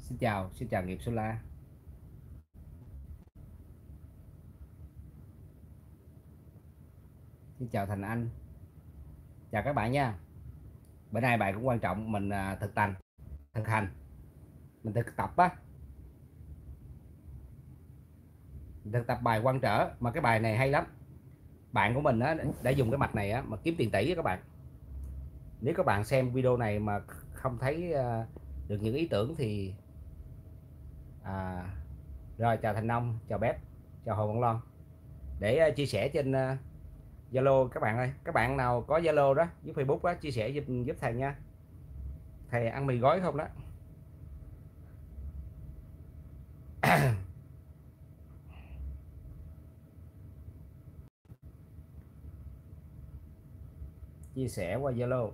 Xin chào Nghiệp Solar. Xin chào Thành Anh. Chào các bạn nha. Bữa nay bài cũng quan trọng, mình thực hành, mình thực tập á, thực tập bài quăng trở mà cái bài này hay lắm. Bạn của mình á đã dùng cái mạch này á mà kiếm tiền tỷ với các bạn. Nếu các bạn xem video này mà không thấy được những ý tưởng thì à, rồi chào Thành Nông, chào Bếp, chào Hồ Văn Loan để chia sẻ trên Zalo các bạn ơi. Các bạn nào có Zalo đó với Facebook đó chia sẻ giúp thầy nha. Thầy ăn mì gói không đó. Chia sẻ qua Zalo.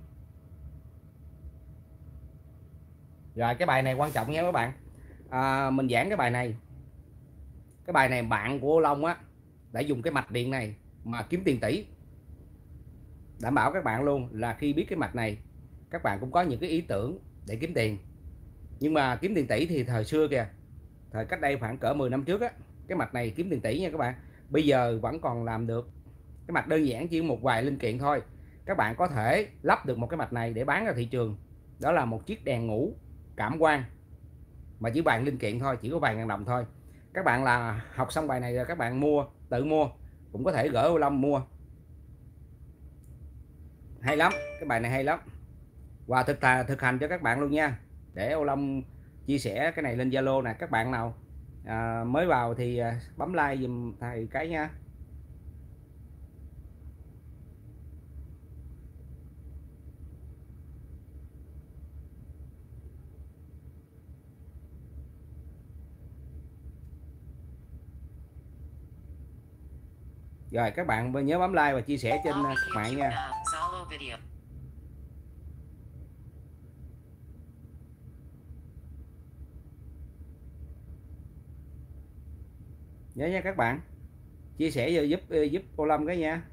Rồi cái bài này quan trọng nha các bạn. Mình giảng cái bài này bạn của Long á đã dùng cái mạch điện này mà kiếm tiền tỷ. Đảm bảo các bạn luôn là khi biết cái mạch này các bạn cũng có những cái ý tưởng để kiếm tiền. Nhưng mà kiếm tiền tỷ thì thời xưa kìa, thời cách đây khoảng cỡ 10 năm trước á, cái mạch này kiếm tiền tỷ nha các bạn. Bây giờ vẫn còn làm được. Cái mạch đơn giản chỉ một vài linh kiện thôi. Các bạn có thể lắp được một cái mạch này để bán ra thị trường. Đó là một chiếc đèn ngủ cảm quang mà chỉ vài linh kiện thôi, chỉ có vài ngàn đồng thôi. Các bạn là học xong bài này rồi các bạn tự mua, cũng có thể gửi Ô Long mua. Hay lắm, cái bài này hay lắm. Và thực hành cho các bạn luôn nha, để Ô Long chia sẻ cái này lên Zalo nè. Các bạn nào mới vào thì bấm like giùm thầy cái nha. Rồi các bạn nhớ bấm like và chia sẻ trên các bạn nha. Nhớ nha các bạn, chia sẻ giúp Ô Long cái nha.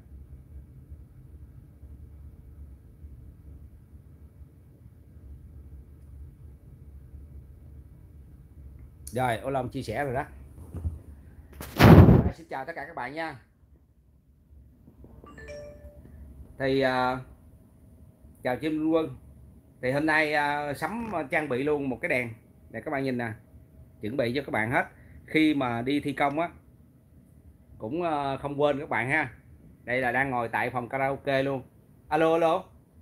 Rồi Ô Long chia sẻ rồi đó. Rồi, xin chào tất cả các bạn nha. Thì chào Kim Quân. Thì hôm nay sắm trang bị luôn một cái đèn để các bạn nhìn nè, chuẩn bị cho các bạn hết khi mà đi thi công á, cũng không quên các bạn ha. Đây là đang ngồi tại phòng karaoke luôn. Alo alo.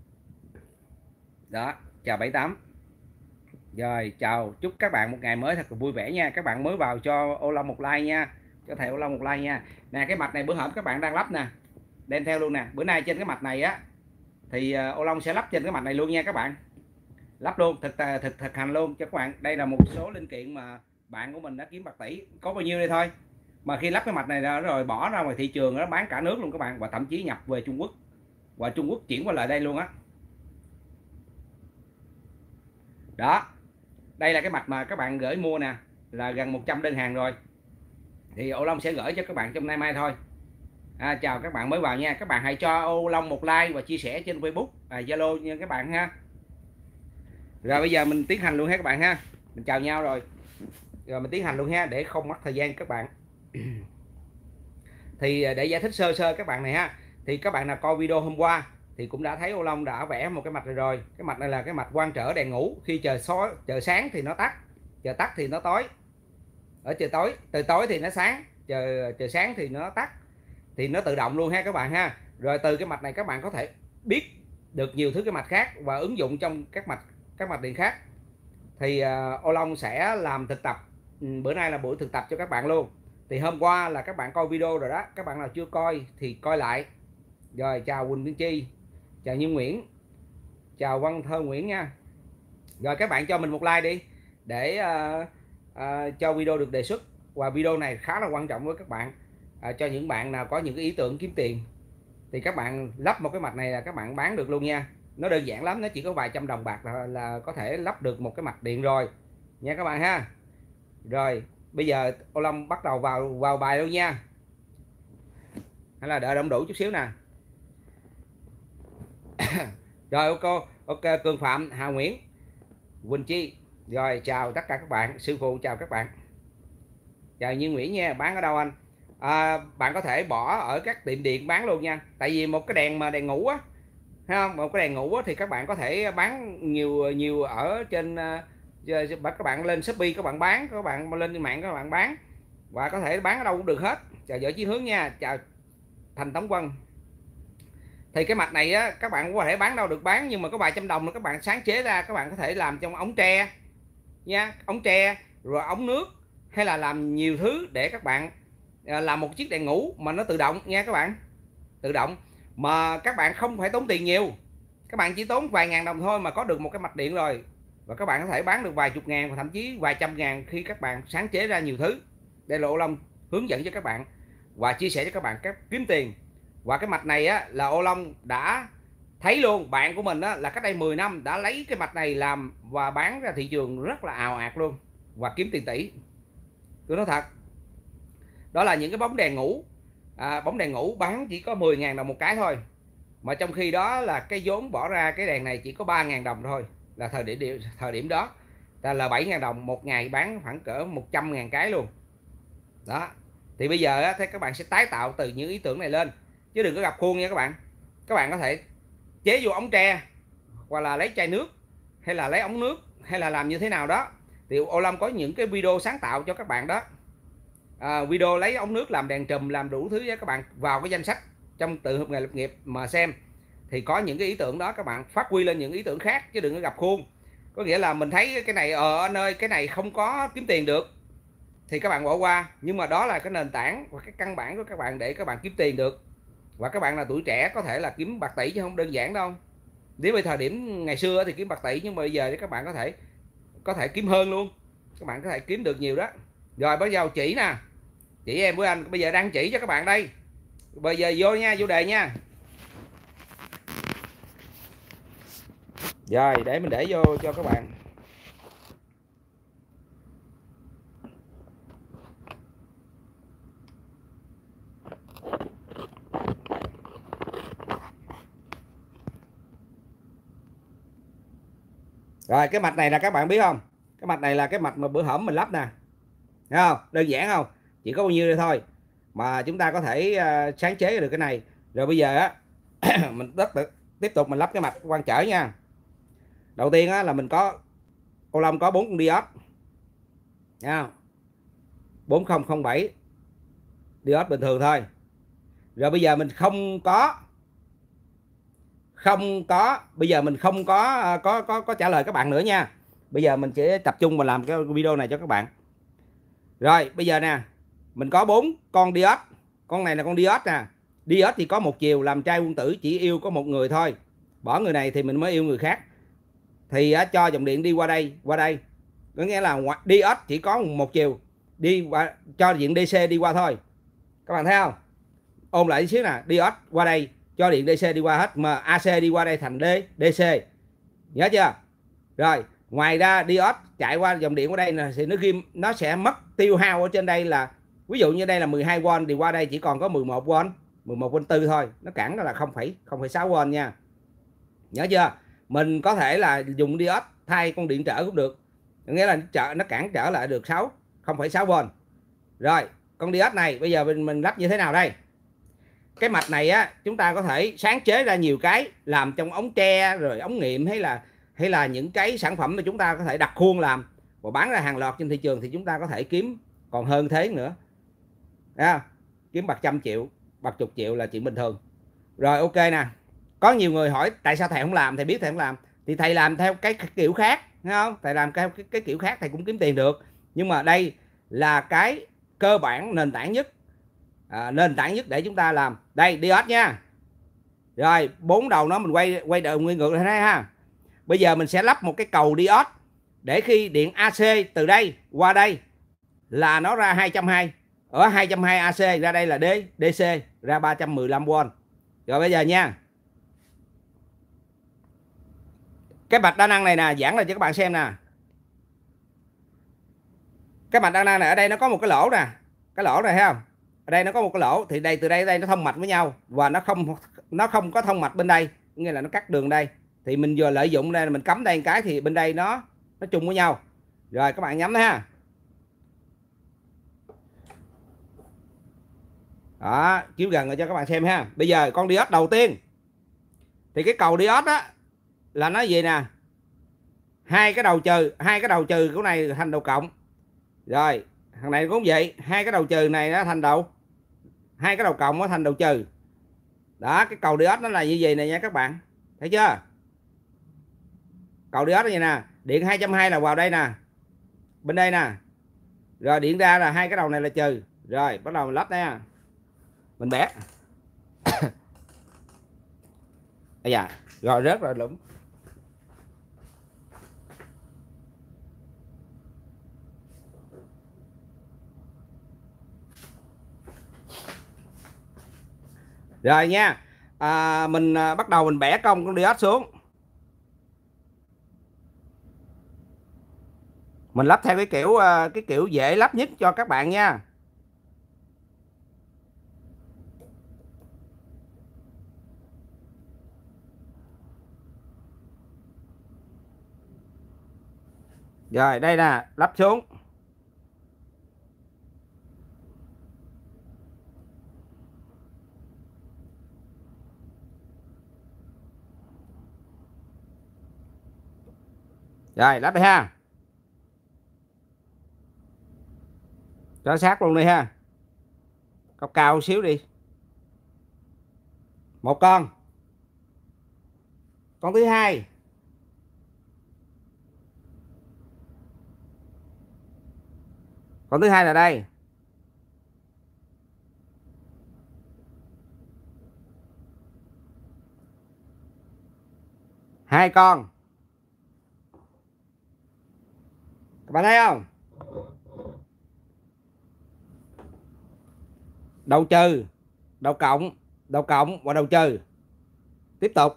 Đó, chào 78. Rồi chào, chúc các bạn một ngày mới thật là vui vẻ nha. Các bạn mới vào cho Ô Long một like nha, cho thầy Ô Long một like nha. Nè cái mạch này bữa hổm các bạn đang lắp nè, đem theo luôn nè. Bữa nay trên cái mạch này á thì Ô Long sẽ lắp trên cái mạch này luôn nha các bạn. Lắp luôn, thực hành luôn cho các bạn. Đây là một số linh kiện mà bạn của mình đã kiếm bạc tỷ, có bao nhiêu đây thôi mà khi lắp cái mạch này ra rồi bỏ ra ngoài thị trường nó bán cả nước luôn các bạn, và thậm chí nhập về Trung Quốc và Trung Quốc chuyển qua lại đây luôn á. Đó, đây là cái mạch mà các bạn gửi mua nè, là gần 100 đơn hàng rồi, thì Ô Long sẽ gửi cho các bạn trong nay mai thôi. Chào các bạn mới vào nha. Các bạn hãy cho Ô Long một like và chia sẻ trên Facebook, Zalo nha các bạn ha. Rồi bây giờ mình tiến hành luôn ha các bạn ha. Mình chào nhau rồi mình tiến hành luôn ha, để không mất thời gian các bạn. Thì để giải thích sơ sơ các bạn này ha, thì các bạn nào coi video hôm qua thì cũng đã thấy Ô Long đã vẽ một cái mạch này rồi. Cái mạch này là cái mạch quang trở đèn ngủ. Khi trời sáng thì nó tắt, trời tắt thì nó tối. Ở trời tối, từ tối thì nó sáng, trời sáng thì nó tắt, thì nó tự động luôn ha các bạn ha. Rồi từ cái mạch này các bạn có thể biết được nhiều thứ cái mạch khác và ứng dụng trong các mạch điện khác. Thì Ô Long sẽ làm thực tập. Bữa nay là buổi thực tập cho các bạn luôn. Thì hôm qua là các bạn coi video rồi đó, các bạn nào chưa coi thì coi lại. Rồi chào Quỳnh Tiên Chi, chào Như Nguyễn, chào Văn Thơ Nguyễn nha. Rồi các bạn cho mình một like đi để cho video được đề xuất. Và video này khá là quan trọng với các bạn, cho những bạn nào có những cái ý tưởng kiếm tiền thì các bạn lắp một cái mạch này là các bạn bán được luôn nha. Nó đơn giản lắm, nó chỉ có vài trăm đồng bạc là có thể lắp được một cái mạch điện rồi nha các bạn ha. Rồi bây giờ Ô Long bắt đầu vào bài luôn nha, hay là đợi đông đủ chút xíu nè. Rồi ok Cường Phạm, Hà Nguyễn, Quỳnh Chi, Rồi chào tất cả các bạn, sư phụ chào các bạn. Chào Như Nguyễn nha, bán ở đâu anh? Bạn có thể bỏ ở các tiệm điện bán luôn nha. Tại vì một cái đèn mà đèn ngủ á, thấy không? Một cái đèn ngủ á, thì các bạn có thể bán nhiều nhiều ở trên các bạn lên Shopee các bạn bán, các bạn lên mạng các bạn bán, và có thể bán ở đâu cũng được hết. Chào Võ Chí Hướng nha, chào Thành Tống Quân. Thì cái mạch này á, các bạn cũng có thể bán đâu được bán, nhưng mà có vài trăm đồng nữa các bạn sáng chế ra, các bạn có thể làm trong ống tre nha, ống tre rồi ống nước, hay là làm nhiều thứ để các bạn làm một chiếc đèn ngủ mà nó tự động nha các bạn, tự động mà các bạn không phải tốn tiền nhiều, các bạn chỉ tốn vài ngàn đồng thôi mà có được một cái mạch điện rồi, và các bạn có thể bán được vài chục ngàn và thậm chí vài trăm ngàn khi các bạn sáng chế ra nhiều thứ. Đây là Ô Long hướng dẫn cho các bạn và chia sẻ cho các bạn cách kiếm tiền. Và cái mạch này á, là Ô Long đã thấy luôn, bạn của mình á, là cách đây 10 năm đã lấy cái mạch này làm và bán ra thị trường rất là ào ạt luôn và kiếm tiền tỷ. Tôi nói thật, đó là những cái bóng đèn ngủ, bóng đèn ngủ bán chỉ có 10.000 đồng một cái thôi, mà trong khi đó là cái vốn bỏ ra cái đèn này chỉ có 3.000 đồng thôi, là thời điểm đó là 7.000 đồng một ngày, bán khoảng cỡ 100.000 cái luôn đó. Thì bây giờ á, thì các bạn sẽ tái tạo từ những ý tưởng này lên, chứ đừng có gặp khuôn nha các bạn. Các bạn có thể chế vô ống tre, hoặc là lấy chai nước, hay là lấy ống nước, hay là làm như thế nào đó, thì Ô Long có những cái video sáng tạo cho các bạn đó. Video lấy ống nước làm đèn trùm, làm đủ thứ với các bạn vào cái danh sách trong tự học nghề lập nghiệp mà xem, thì có những cái ý tưởng đó các bạn phát huy lên những ý tưởng khác, chứ đừng có gặp khuôn. Có nghĩa là mình thấy cái này anh ơi cái này không có kiếm tiền được thì các bạn bỏ qua, nhưng mà đó là cái nền tảng và cái căn bản của các bạn để các bạn kiếm tiền được. Và các bạn là tuổi trẻ có thể là kiếm bạc tỷ chứ không đơn giản đâu. Nếu bây thời điểm ngày xưa thì kiếm bạc tỷ, nhưng mà bây giờ thì các bạn có thể kiếm hơn luôn, các bạn có thể kiếm được nhiều đó. Rồi bắt đầu chỉ nè, chỉ em với anh bây giờ đang chỉ cho các bạn đây. Bây giờ vô nha, vô đề nha. Rồi để mình để vô cho các bạn. Rồi cái mạch này là các bạn biết không? Cái mạch này là cái mạch mà bữa hổm mình lắp nè. Thấy không? Đơn giản không? Chỉ có bao nhiêu đây thôi mà chúng ta có thể sáng chế được cái này. Rồi bây giờ á mình tiếp tục mình lắp cái mạch quang trở nha. Đầu tiên á là mình có Ô Long có 4 con diode. Thấy không? 4007 diode bình thường thôi. Rồi bây giờ mình không có bây giờ mình không có trả lời các bạn nữa nha. Bây giờ mình sẽ tập trung mà làm cái video này cho các bạn. Rồi bây giờ nè, mình có 4 con diode. Con này là con diode nè. Diode thì có một chiều, làm trai quân tử chỉ yêu có một người thôi, bỏ người này thì mình mới yêu người khác. Thì cho dòng điện đi qua đây, có nghĩa là diode chỉ có một chiều, đi qua cho điện DC đi qua thôi. Các bạn thấy không? Ôn lại xíu nè, diode qua đây cho điện DC đi qua hết, mà AC đi qua đây thành DC. Nhớ chưa? Rồi, ngoài ra diode chạy qua dòng điện qua đây nè, thì nó sẽ mất tiêu hao ở trên đây, là ví dụ như đây là 12V thì qua đây chỉ còn có 11V, 11V4 thôi, nó cản đó là 0,6V nha. Nhớ chưa? Mình có thể là dùng diode thay con điện trở cũng được, nghĩa là nó cản trở lại được 0,6V. Rồi, con diode này bây giờ mình lắp như thế nào đây? Cái mạch này á, chúng ta có thể sáng chế ra nhiều cái, làm trong ống tre rồi ống nghiệm, hay là những cái sản phẩm mà chúng ta có thể đặt khuôn làm và bán ra hàng loạt trên thị trường, thì chúng ta có thể kiếm còn hơn thế nữa. Kiếm bạc trăm triệu, bạc chục triệu là chuyện bình thường. Rồi ok nè, có nhiều người hỏi tại sao thầy không làm, thầy biết thầy không làm, thì thầy làm theo cái kiểu khác, thấy không? Thầy làm theo cái kiểu khác thầy cũng kiếm tiền được, nhưng mà đây là cái cơ bản nền tảng nhất, để chúng ta làm. Đây diode nha. Rồi 4 đầu nó mình quay đầu nguyên ngược lại ha. Bây giờ mình sẽ lắp một cái cầu diode để khi điện AC từ đây qua đây là nó ra 220, ở 220 AC ra đây là DC, ra 315V. Rồi bây giờ nha, cái mạch đa năng này nè, giảng lại cho các bạn xem nè. Cái mạch đa năng này ở đây nó có một cái lỗ nè, cái lỗ này thấy không? Ở đây nó có một cái lỗ, thì đây từ đây nó thông mạch với nhau, và nó không có thông mạch bên đây, nghĩa là nó cắt đường đây. Thì mình vừa lợi dụng đây là mình cắm đây một cái, thì bên đây nó chung với nhau. Rồi các bạn nhắm ha. Đó, chiếu gần rồi cho các bạn xem ha. Bây giờ con diode đầu tiên thì cái cầu diode á là nó gì nè, hai cái đầu trừ của này thành đầu cộng. Rồi thằng này cũng vậy, hai cái đầu trừ này nó thành đầu, hai cái đầu cộng nó thành đầu trừ. Đó, cái cầu diode nó là như vậy này nha các bạn, thấy chưa? Cầu diode như nè, điện 220 là vào đây nè, bên đây nè, rồi điện ra là hai cái đầu này là trừ. Rồi bắt đầu mình lắp nha, mình bẻ. Bây giờ rồi rớt rồi lũng. Rồi nha, mình bắt đầu mình bẻ cong con diode xuống. Mình lắp theo cái kiểu dễ lắp nhất cho các bạn nha. Rồi đây nè, lắp xuống. Rồi lắp đây ha, cho sát luôn đi ha, cao cao xíu đi. Một con thứ hai, con thứ hai là đây. Hai con, các bạn thấy không? Đầu trừ, đầu cộng, đầu cộng và đầu trừ. Tiếp tục.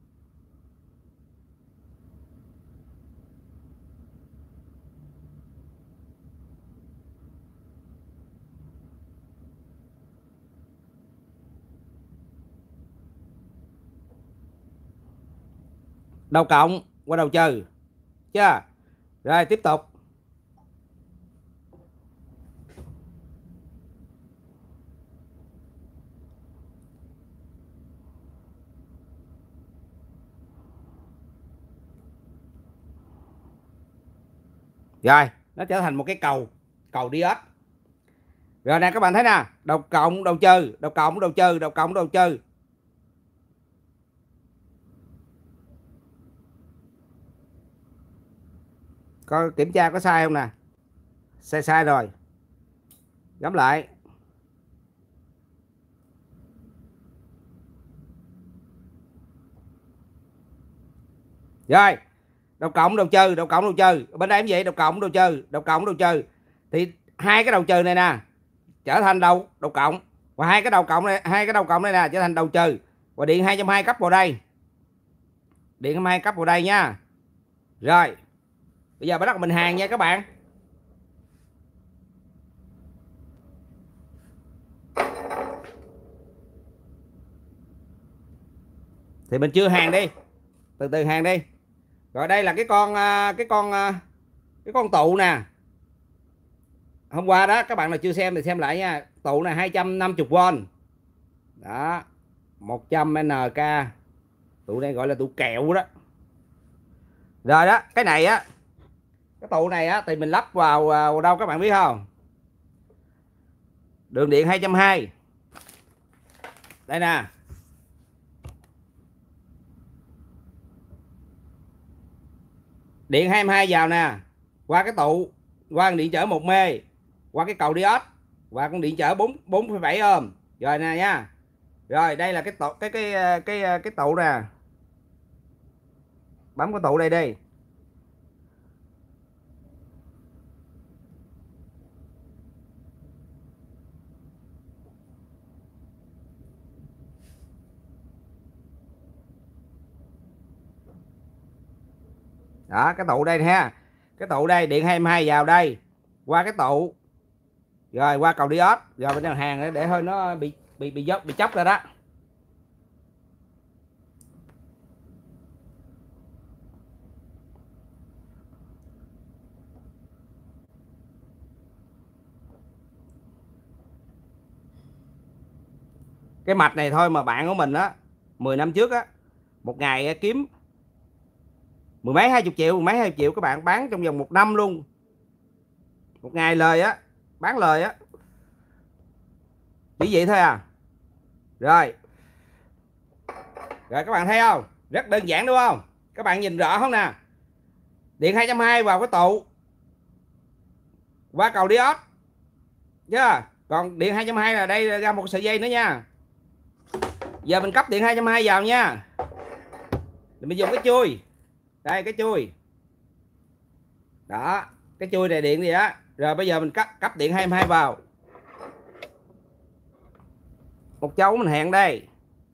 Đầu cộng qua đầu trừ. Chưa? Rồi tiếp tục. Rồi, nó trở thành một cái cầu diode. Rồi nè các bạn thấy nè, đầu cộng, đầu trừ, đầu cộng, đầu trừ, đầu cộng, đầu trừ. Coi kiểm tra có sai không nè. Sai rồi. Gắm lại. Rồi, đầu cộng, đầu trừ, đầu cộng, đầu trừ. Bên đây cũng vậy, đầu cộng, đầu trừ, đầu cộng, đầu trừ. Thì hai cái đầu trừ này nè trở thành đầu cộng, và hai cái đầu cộng này nè trở thành đầu trừ, và điện 220 cấp vào đây. Điện 220 cấp vào đây nha. Rồi. Bây giờ bắt đầu mình hàng nha các bạn. Thì mình chưa hàng đi, từ từ hàng đi. Rồi đây là cái con tụ nè. Hôm qua đó các bạn nào chưa xem thì xem lại nha. Tụ này 250V. Đó, 100 NK. Tụ này gọi là tụ kẹo đó. Rồi đó, cái này á, cái tụ này á thì mình lắp vào đâu các bạn biết không? Đường điện 220. Đây nè. Điện 22 vào nè, qua cái tụ, qua điện trở 1 mê, qua cái cầu diode, và con điện trở 4,7 ohm. Rồi nè nha. Rồi đây là cái tụ nè. Bấm cái tụ đây đi. Đó, cái tụ đây ha. Cái tụ đây, điện 22 vào đây, qua cái tụ, rồi qua cầu diode, rồi bên hàng để hơi nó bị chóc ra đó. Cái mạch này thôi mà bạn của mình á 10 năm trước á, một ngày kiếm mười mấy 20 triệu, mười mấy 20 triệu các bạn, bán trong vòng 1 năm luôn. Một ngày lời á, bán lời á. Chỉ vậy thôi à. Rồi. Rồi các bạn thấy không? Rất đơn giản đúng không? Các bạn nhìn rõ không nè? Điện 220 vào cái tụ qua cầu diode chứ. Còn điện 220 là đây ra một sợi dây nữa nha. Giờ mình cấp điện 220 vào nha. Mình dùng cái chui. Đây cái chui. Đó, cái chui này điện gì đó. Rồi bây giờ mình cấp điện 220 vào. Một chấu mình hẹn đây.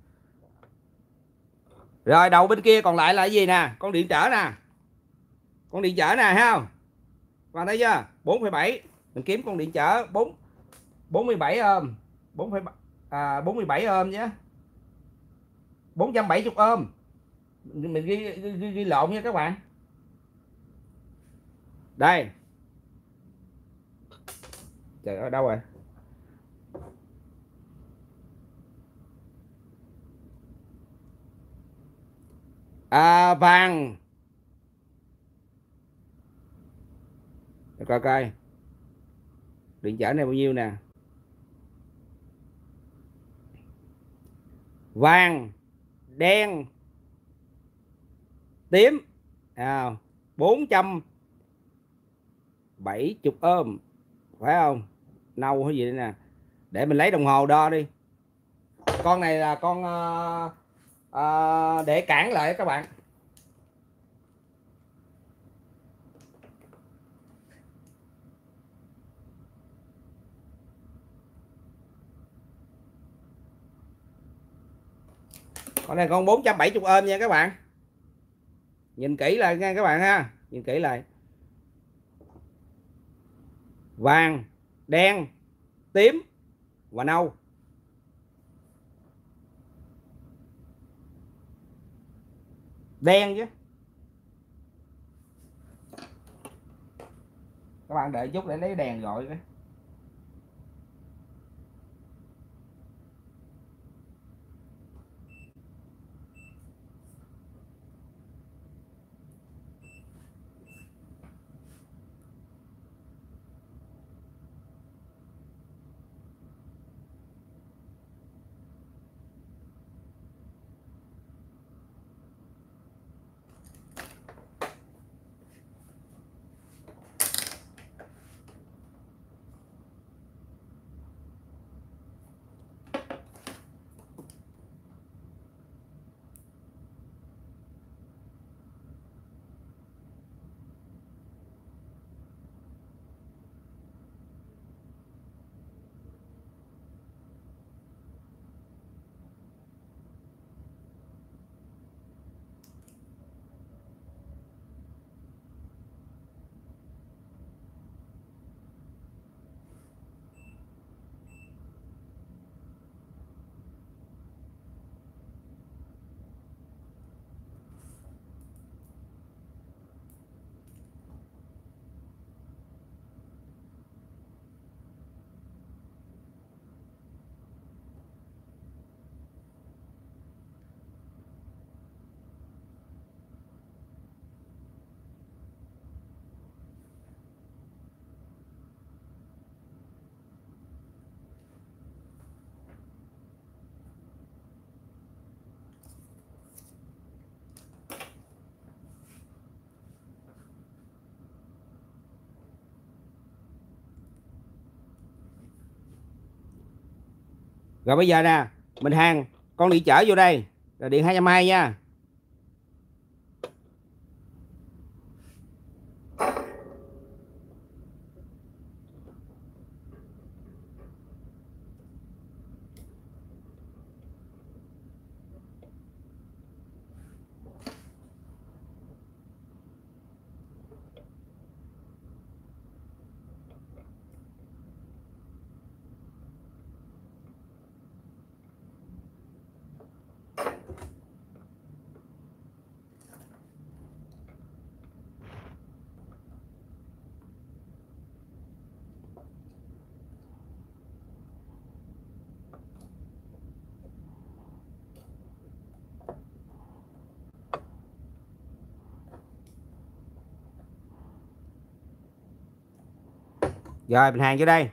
Rồi đầu bên kia còn lại là cái gì nè? Con điện trở nè. Con điện trở nè, thấy không? Các bạn thấy chưa? 4,7. Mình kiếm con điện trở 47 ôm. 47 ôm nhé. 470 ôm. Mình ghi lộn nha các bạn. Đây. Trời ơi, đâu rồi? Vàng. Để coi coi. Điện trở này bao nhiêu nè? Vàng, đen, tím. 470 ôm. Phải không? Nâu hay gì đây nè. Để mình lấy đồng hồ đo đi. Con này là con để cản lại các bạn. Con này con 470 ôm nha các bạn. Nhìn kỹ lại nha các bạn ha. Nhìn kỹ lại. Vàng, đen, tím và nâu. Đen chứ. Các bạn đợi chút để lấy đèn gọi cái. Rồi bây giờ nè, mình hàng con điện trở vô đây, rồi điện 220 nha. Rồi mình hàng vô đây.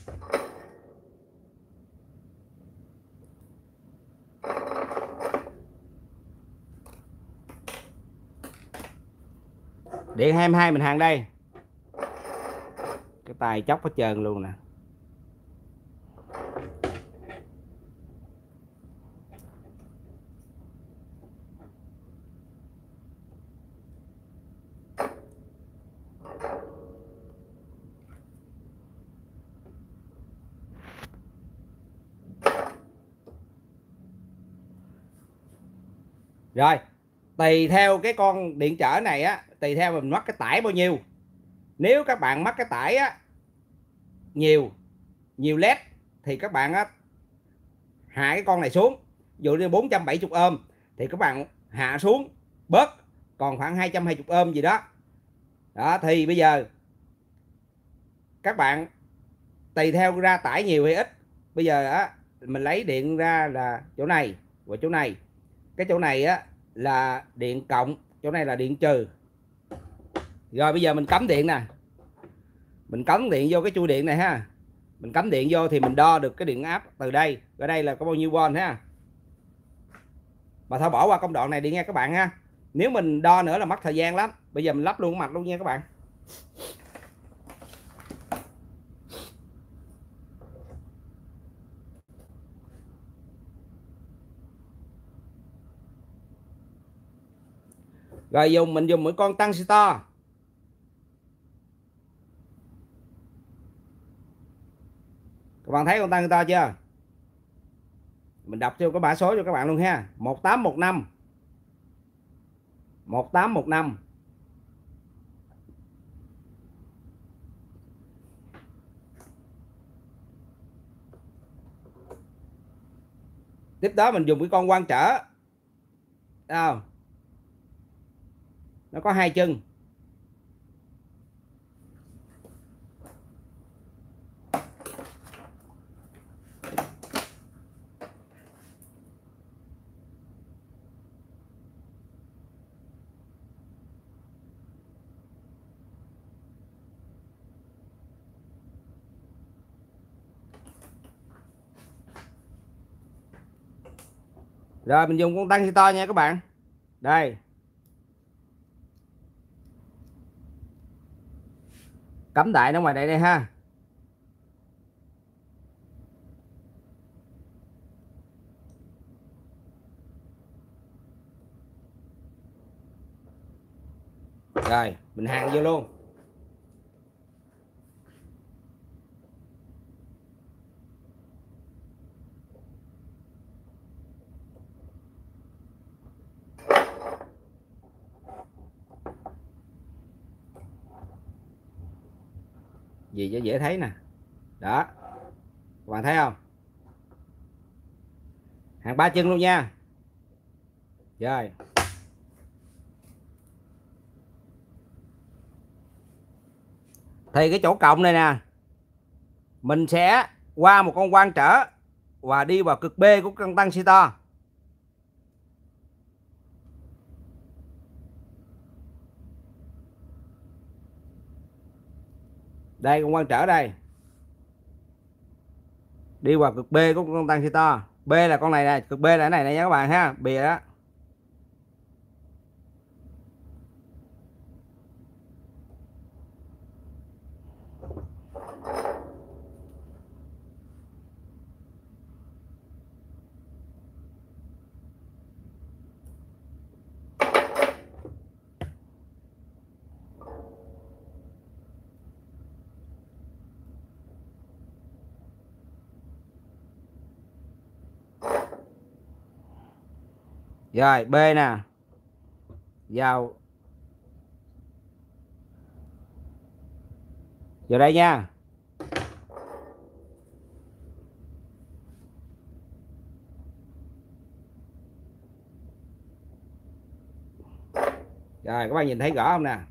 Điện 22 mình hàng đây. Cái tay chóc hết trơn luôn nè. Rồi, tùy theo cái con điện trở này á, tùy theo mình mắc cái tải bao nhiêu. Nếu các bạn mắc cái tải á nhiều led thì các bạn á hạ cái con này xuống. Ví dụ như 470 ôm thì các bạn hạ xuống bớt còn khoảng 220 ôm gì đó. Đó thì bây giờ các bạn tùy theo ra tải nhiều hay ít. Bây giờ á mình lấy điện ra là chỗ này và chỗ này. Cái chỗ này á là điện cộng, chỗ này là điện trừ. Rồi bây giờ mình cắm điện nè. Mình cắm điện vô cái chui điện này ha. Mình cắm điện vô thì mình đo được cái điện áp từ đây. Ở đây là có bao nhiêu volt ha. Mà thôi bỏ qua công đoạn này đi nha các bạn ha. Nếu mình đo nữa là mất thời gian lắm. Bây giờ mình lắp luôn mặt luôn nha các bạn. Rồi mình dùng một con tăng transistor. Các bạn thấy con tăng transistor chưa? Mình đọc cho cái mã số cho các bạn luôn ha. 1815 1815. Tiếp đó mình dùng cái con quang trở. Đâu? Nó có hai chân. Rồi mình dùng con tăng to nha các bạn. Đây. Cắm đại nó ngoài đây đây ha. Rồi mình hàng vô luôn. Gì cho dễ thấy nè. Đó. Các bạn thấy không? Hàng 3 chân luôn nha. Rồi. Thì cái chỗ cộng này nè, mình sẽ qua một con quang trở và đi vào cực B của con tăng transistor. Đây con quang trở đây. Đi vào cực B của con tăng transistor. B là con này này, cực B là cái này này nha các bạn ha, bìa đó. Rồi B nè. Vào đây nha. Rồi các bạn nhìn thấy rõ không nè?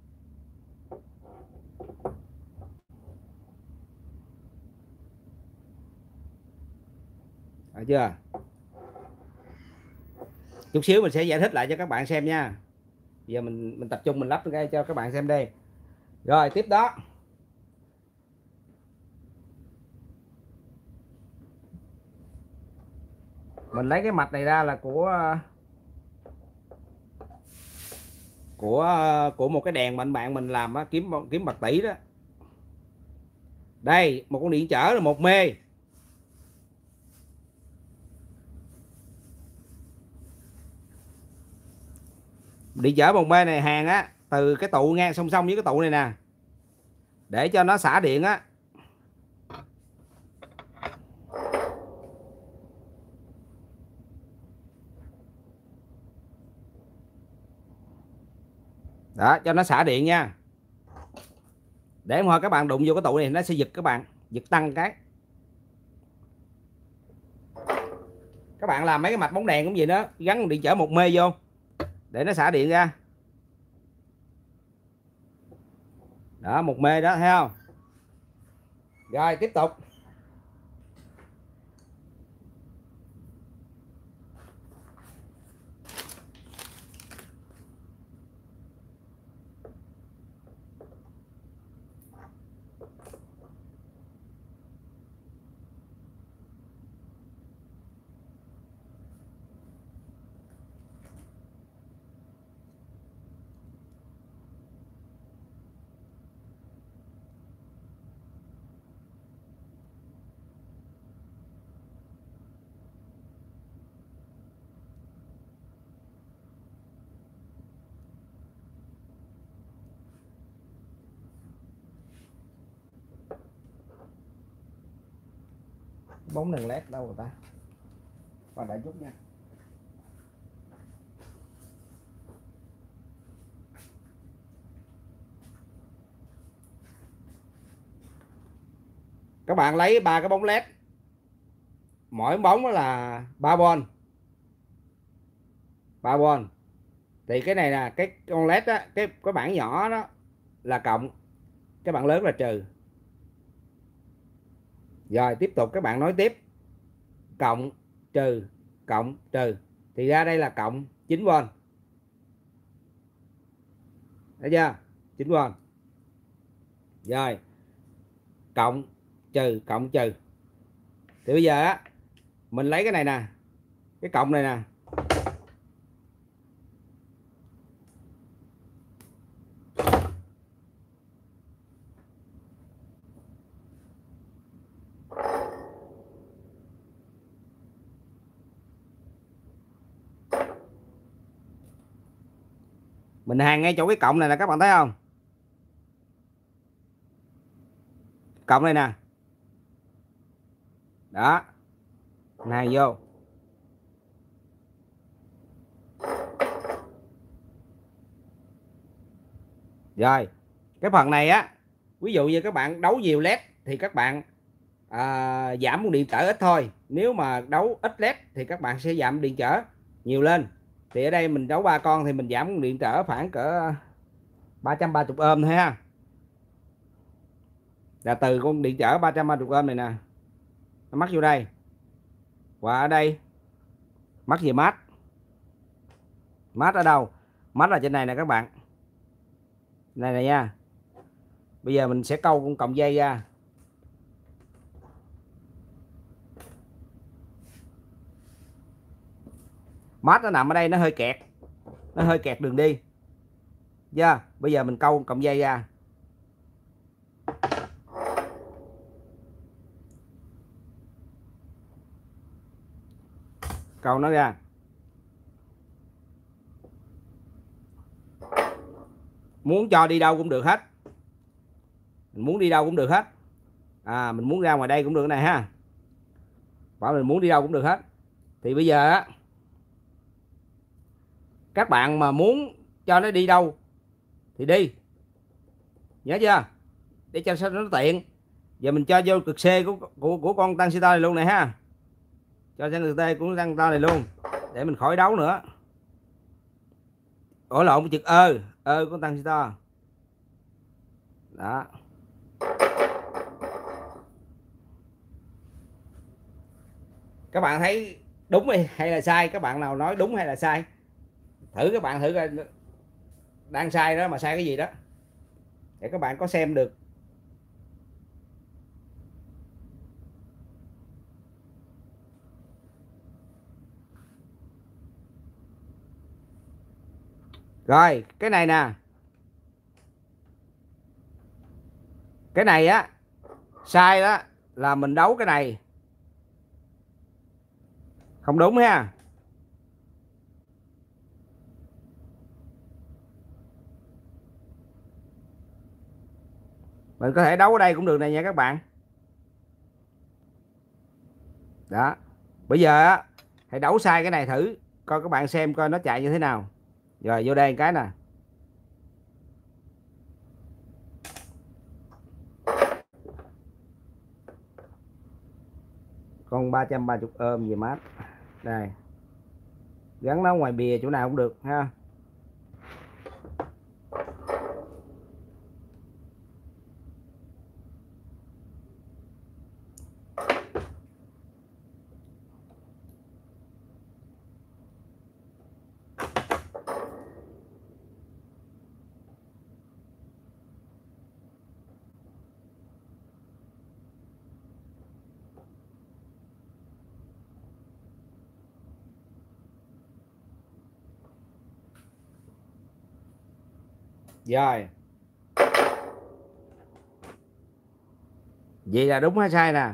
Được chưa? Chút xíu mình sẽ giải thích lại cho các bạn xem nha. Giờ mình tập trung mình lắp cái cho các bạn xem đây. Rồi tiếp đó Mình lấy cái mạch này ra là của một cái đèn mà bạn mình làm á, kiếm bạc tỷ đó. Đây, một con điện trở là 1 mê. Điện trở 1 mê này hàng á, từ cái tụ ngang song song với cái tụ này nè, để cho nó xả điện á. Đó, cho nó xả điện nha. Để mà các bạn đụng vô cái tụ này nó sẽ giật các bạn, giật tăng cái. Các bạn làm mấy cái mạch bóng đèn cũng gì đó, gắn điện trở 1 mê vô để nó xả điện ra. Đó, 1 mê đó, thấy không? Rồi tiếp tục. Bóng đèn led đâu rồi ta? Và đợi chút nha. Các bạn lấy 3 cái bóng led, mỗi bóng là 3V. 3V. Thì cái này là cái con led á, cái bảng nhỏ đó là cộng, cái bảng lớn là trừ. Rồi tiếp tục các bạn nói tiếp. Cộng trừ cộng trừ thì ra đây là cộng 9V. Thấy chưa? 9V. Rồi cộng trừ. Thì bây giờ á, mình lấy cái này nè, cái cộng này nè, mình hàng ngay chỗ cái cộng này nè, các bạn thấy không? Cộng này nè. Đó. Hàng vô. Rồi, cái phần này á, ví dụ như các bạn đấu nhiều led thì các bạn giảm một điện trở ít thôi. Nếu mà đấu ít led thì các bạn sẽ giảm điện trở nhiều lên. Thì ở đây mình đấu 3 con thì mình giảm điện trở khoảng cỡ 330 ohm thôi ha. Là từ con điện trở 330 ohm này nè, nó mắc vô đây. Và ở đây mắc gì mát? Mát ở đâu? Mát là trên này nè các bạn. Này này nha. Bây giờ mình sẽ câu con cọng dây ra. Mát nó nằm ở đây, nó hơi kẹt. Nó hơi kẹt đường đi. Yeah. Bây giờ mình câu cọng dây ra. Câu nó ra. Muốn cho đi đâu cũng được hết. Mình muốn đi đâu cũng được hết. Mình muốn ra ngoài đây cũng được này ha. Bảo mình muốn đi đâu cũng được hết. Thì bây giờ á, các bạn mà muốn cho nó đi đâu thì đi. Nhớ chưa? Để cho nó tiện. Giờ mình cho vô cực C của con tăng này luôn này ha. Cho sang cực T của tăng này luôn. Để mình khỏi đấu nữa. Ủa lộn, chữ ơ của tăng đó. Các bạn thấy đúng hay là sai? Các bạn nào nói đúng hay là sai? Các bạn thử coi đang sai đó mà sai cái gì đó, để các bạn có xem được. Rồi cái này nè, cái này á sai đó là mình đấu cái này không đúng ha. Mình có thể đấu ở đây cũng được này nha các bạn. Đó, bây giờ á hãy đấu sai cái này thử coi các bạn xem coi nó chạy như thế nào. Rồi vô đây một cái nè. Con 330 ôm về mát. Đây, gắn nó ngoài bìa chỗ nào cũng được ha. Rồi, vậy là đúng hay sai nè?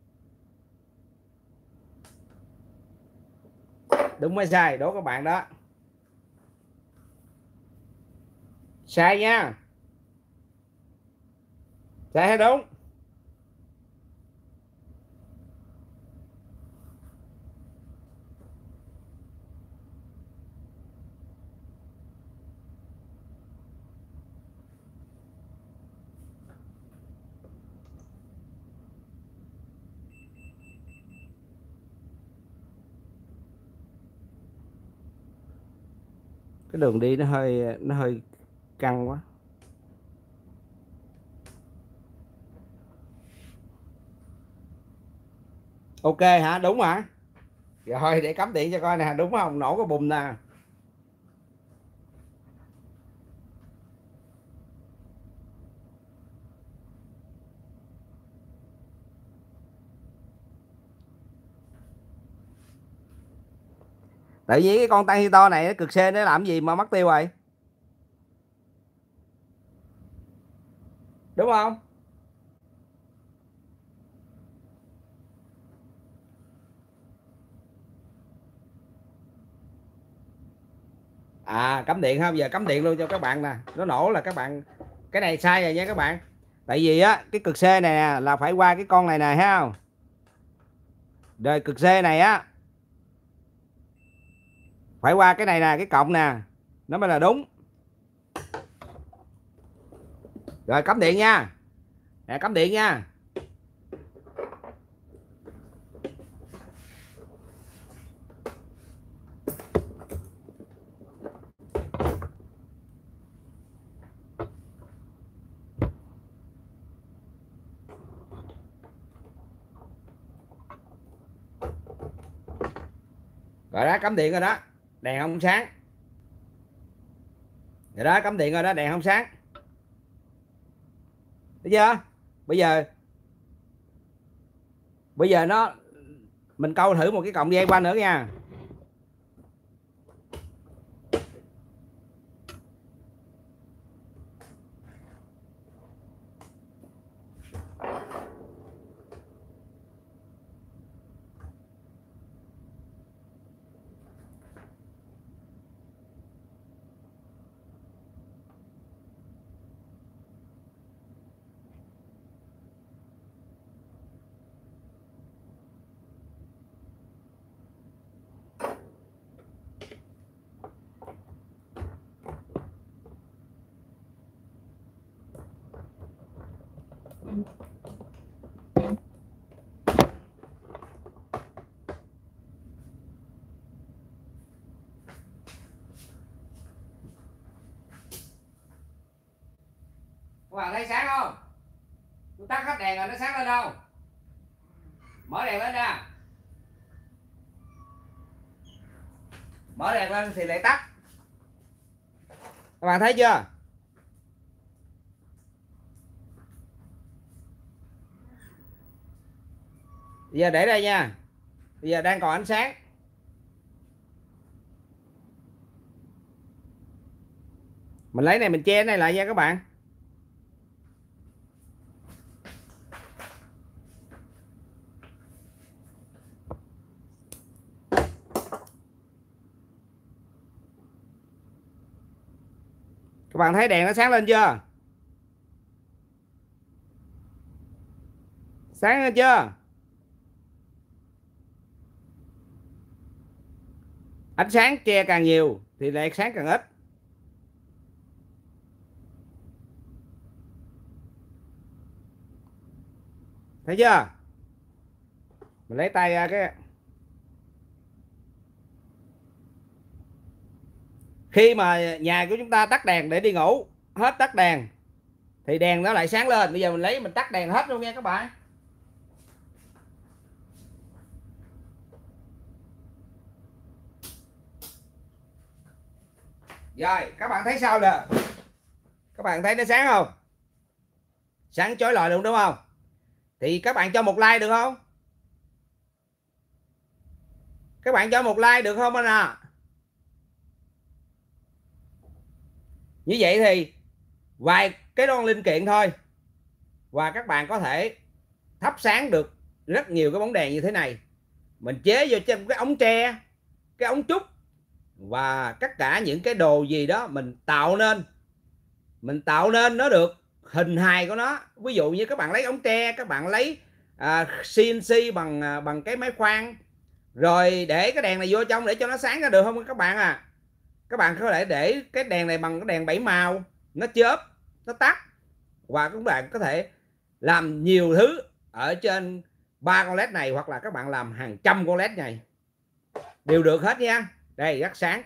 Đúng hay sai đố các bạn đó. Sai nha. Sai hay đúng? Cái đường đi nó hơi căng quá. Ok hả? Đúng hả? Rồi để cắm điện cho coi nè, đúng không? Nổ cái bùm nè. Tại vì cái con tay to này nó cực C nó làm gì mà mất tiêu rồi. Đúng không? À cắm điện không? Giờ cắm điện luôn cho các bạn nè. Nó nổ là các bạn, cái này sai rồi nha các bạn. Tại vì á cái cực C này nè là phải qua cái con này nè, thấy không? Rồi cực C này á phải qua cái này nè, cái cộng nè, nó mới là đúng. Rồi cắm điện nha. Nè cắm điện nha. Rồi đó, cắm điện rồi đó, đèn không sáng. Rồi đó, cắm điện rồi đó, đèn không sáng. Thấy chưa? Bây giờ nó, mình câu thử một cái cọng dây qua nữa nha. Các bạn thấy sáng không? Tôi tắt hết đèn rồi nó sáng lên đâu? Mở đèn lên nè. Mở đèn lên thì lại tắt. Các bạn thấy chưa? Bây giờ để đây nha. Bây giờ đang còn ánh sáng. Mình lấy này mình che này lại nha các bạn. Các bạn thấy đèn nó sáng lên chưa? Sáng lên chưa? Ánh sáng che càng nhiều thì đèn sáng càng ít. Thấy chưa? Mình lấy tay ra cái, khi mà nhà của chúng ta tắt đèn để đi ngủ, hết tắt đèn thì đèn nó lại sáng lên. Bây giờ mình lấy mình tắt đèn hết luôn nha các bạn. Rồi các bạn thấy sao nè? Các bạn thấy nó sáng không? Sáng chói lọi luôn đúng không? Thì các bạn cho một like được không? Các bạn cho một like được không anh à? Như vậy thì vài cái đòn linh kiện thôi và các bạn có thể thắp sáng được rất nhiều cái bóng đèn như thế này. Mình chế vô trong cái ống tre, cái ống trúc và tất cả những cái đồ gì đó mình tạo nên nó được hình hài của nó. Ví dụ như các bạn lấy ống tre, các bạn lấy CNC bằng cái máy khoan, rồi để cái đèn này vô trong để cho nó sáng ra được không các bạn à? Các bạn có thể để cái đèn này bằng cái đèn 7 màu, nó chớp, nó tắt, và các bạn có thể làm nhiều thứ ở trên 3 con led này, hoặc là các bạn làm hàng trăm con led này đều được hết nha. Đây rất sáng.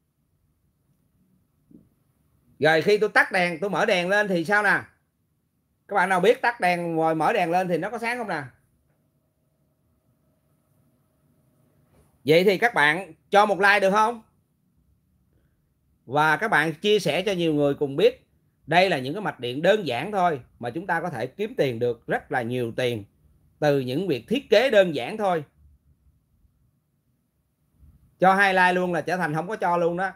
Rồi khi tôi tắt đèn, tôi mở đèn lên thì sao nè? Các bạn nào biết tắt đèn rồi mở đèn lên thì nó có sáng không nè? Vậy thì các bạn cho một like được không? Và các bạn chia sẻ cho nhiều người cùng biết. Đây là những cái mạch điện đơn giản thôi mà chúng ta có thể kiếm tiền được rất là nhiều tiền từ những việc thiết kế đơn giản thôi. Cho 2 like luôn là trở thành không có cho luôn đó.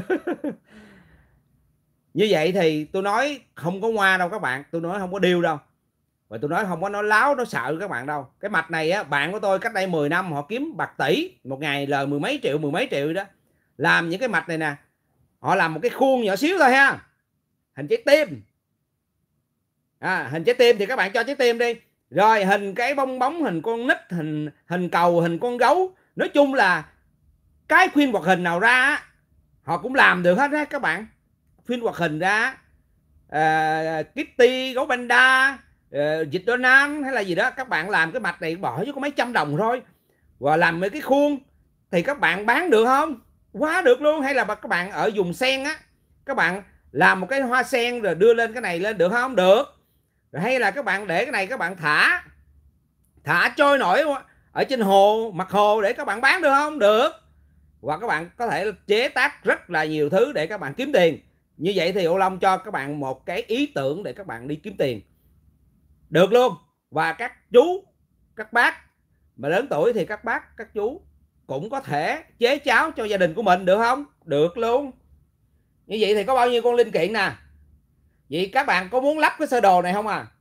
Như vậy thì tôi nói không có ngoa đâu các bạn, tôi nói không có điêu đâu, và tôi nói không có nói láo, nó sợ các bạn đâu. Cái mạch này á, bạn của tôi cách đây 10 năm họ kiếm bạc tỷ, một ngày lời mười mấy triệu đó, làm những cái mạch này nè. Họ làm một cái khuôn nhỏ xíu thôi ha, hình trái tim, hình trái tim thì các bạn cho trái tim đi, rồi hình cái bong bóng, hình con nít, hình cầu, hình con gấu. Nói chung là cái phim hoạt hình nào ra họ cũng làm được hết á các bạn. Phim hoạt hình ra, Kitty, gấu panda, dịch Donald hay là gì đó, các bạn làm cái mạch này bỏ chứ có mấy trăm đồng thôi, và làm mấy cái khuôn thì các bạn bán được không? Quá được luôn. Hay là các bạn ở vùng sen á, các bạn làm một cái hoa sen rồi đưa lên cái này lên được không? Được. Rồi hay là các bạn để cái này các bạn thả trôi nổi ở trên hồ, mặt hồ để các bạn bán được không? Được. Và các bạn có thể chế tác rất là nhiều thứ để các bạn kiếm tiền. Như vậy thì Ô Long cho các bạn một cái ý tưởng để các bạn đi kiếm tiền được luôn. Và các chú, các bác mà lớn tuổi thì các bác, các chú cũng có thể chế cháo cho gia đình của mình được không? Được luôn. Như vậy thì có bao nhiêu con linh kiện nè. Vậy các bạn có muốn lắp cái sơ đồ này không à?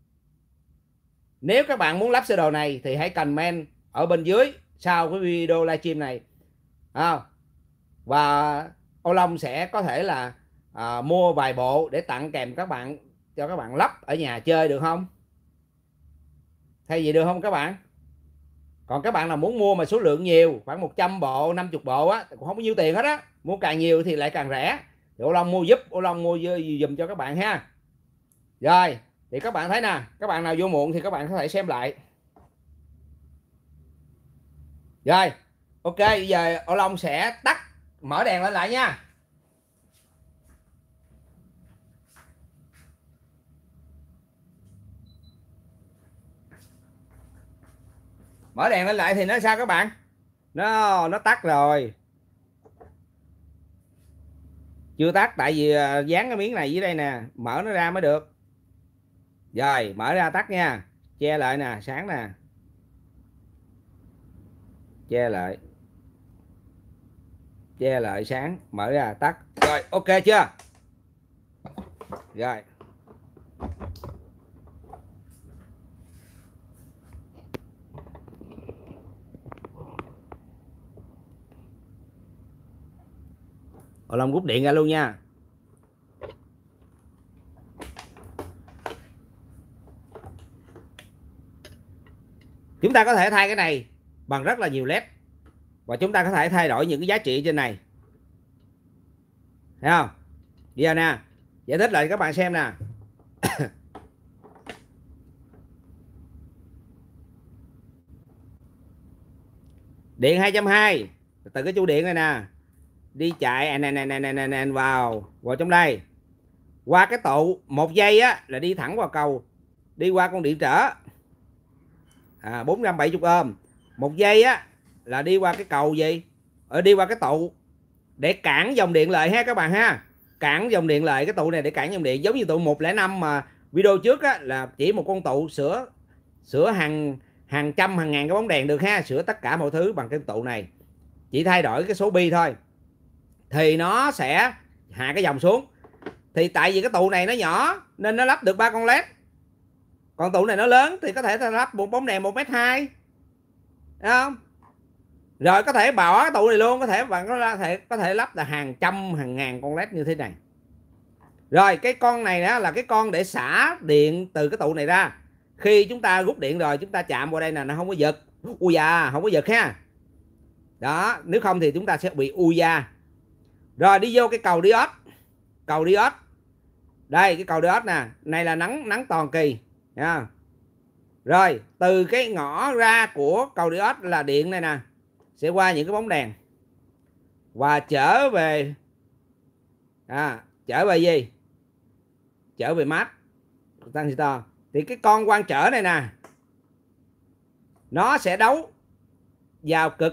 Nếu các bạn muốn lắp sơ đồ này thì hãy comment ở bên dưới sau cái video livestream này. Và Ô Long sẽ có thể là mua vài bộ để tặng kèm các bạn, cho các bạn lắp ở nhà chơi được không? Thay vì được không các bạn? Còn các bạn nào muốn mua mà số lượng nhiều, khoảng 100 bộ, 50 bộ á, cũng không có nhiêu tiền hết á. Mua càng nhiều thì lại càng rẻ. Thì Ô Long mua giúp, Ô Long mua dùm cho các bạn ha. Rồi, thì các bạn thấy nè, các bạn nào vô muộn thì các bạn có thể xem lại. Rồi, ok, bây giờ Ô Long sẽ mở đèn lên lại nha. Mở đèn lên lại thì nó sao các bạn? Nó tắt rồi. Chưa tắt tại vì dán cái miếng này dưới đây nè, mở nó ra mới được. Rồi, mở ra tắt nha. Che lại nè, sáng nè. Che lại. Che lại sáng, mở ra tắt. Rồi, ok chưa? Rồi. Ô Long rút điện ra luôn nha. Chúng ta có thể thay cái này bằng rất là nhiều led, và chúng ta có thể thay đổi những cái giá trị trên này, thấy không? Giờ nè, giải thích lại cho các bạn xem nè. Điện 220 từ cái chu điện này nè đi chạy này vào trong đây, qua cái tụ 1 giây á là đi thẳng vào cầu, đi qua con điện trở 470 ohm. 1 giây á là đi qua cái cầu gì, đi qua cái tụ để cản dòng điện lại ha các bạn ha. Cản dòng điện lại, cái tụ này để cản dòng điện, giống như tụ 105 mà video trước á, là chỉ một con tụ sửa hàng trăm hàng ngàn cái bóng đèn được ha, sửa tất cả mọi thứ bằng cái tụ này. Chỉ thay đổi cái số bi thôi thì nó sẽ hạ cái dòng xuống. Thì tại vì cái tụ này nó nhỏ nên nó lắp được 3 con led, còn tụ này nó lớn thì có thể lắp một bóng đèn 1m2, thấy không? Rồi có thể bỏ cái tụ này luôn, bạn có thể lắp là hàng trăm hàng ngàn con led như thế này. Rồi cái con này đó là cái con để xả điện từ cái tụ này ra. Khi chúng ta rút điện rồi, chúng ta chạm vào đây nè, nó không có giật. Ui da, không có giật ha. Đó, nếu không thì chúng ta sẽ bị ui da. Rồi đi vô cái cầu diode. Cầu diode. Đây cái cầu diode nè, này là nắng toàn kỳ nha. Rồi, từ cái ngõ ra của cầu diode là điện này nè, sẽ qua những cái bóng đèn và trở về trở về gì? Trở về mát transistor. Thì cái con quang trở này nè, nó sẽ đấu vào cực